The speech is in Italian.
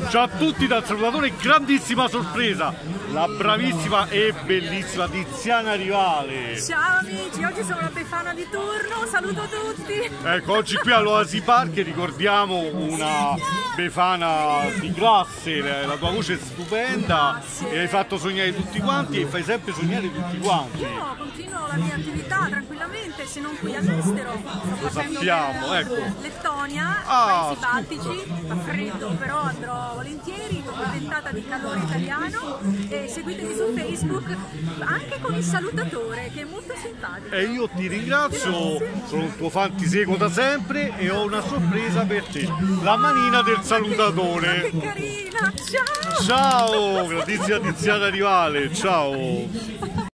Ciao a tutti dal salutatore, grandissima sorpresa, la bravissima e bellissima Tiziana Rivale. Ciao amici, oggi sono la Befana di turno, saluto tutti. Ecco, oggi qui all'Oasi Park ricordiamo una Befana di classe, la tua voce è stupenda e hai fatto sognare tutti quanti e fai sempre sognare tutti quanti. Io continuo la mia attività tranquillamente, se non qui all'estero. Lo sappiamo, ecco. Lettonia, Paesi Baltici, fa freddo però andrò volentieri, con una ventata di calore italiano, e seguitemi su Facebook anche con il salutatore che è molto simpatico. E io ti ringrazio, sono un tuo fan, ti seguo da sempre e ho una sorpresa per te, la manina del salutatore. Ma che carina, ciao! Ciao, grandissima Tiziana Rivale, ciao!